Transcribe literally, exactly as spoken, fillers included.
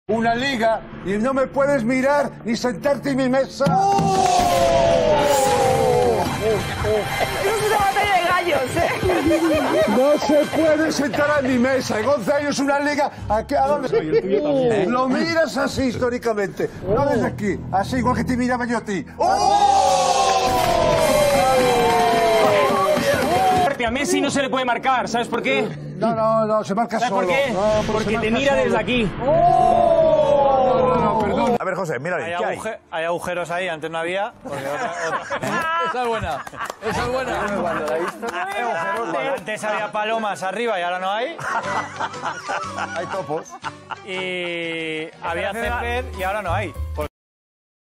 Una liga y no me puedes mirar ni sentarte en mi mesa. ¡Oh! Eso es una batalla de gallos, ¿eh? No se puede sentar en mi mesa. En once años una liga... ¿A qué? ¿A dónde? Lo miras así históricamente. No desde aquí. Así, igual que te miraba yo a ti. A Messi no se le puede marcar, ¿sabes por qué? No, no, no, se marca ¿Sabes solo. por qué? No, porque te mira solo. desde aquí. No, no, no, perdón. A ver, José, mira ahí. Hay, ¿Qué hay? aguje hay agujeros ahí, antes no había. Porque otra, otra... Esa es buena, esa es buena. Antes había palomas arriba y ahora no hay. Hay topos. Y había césped y ahora no hay.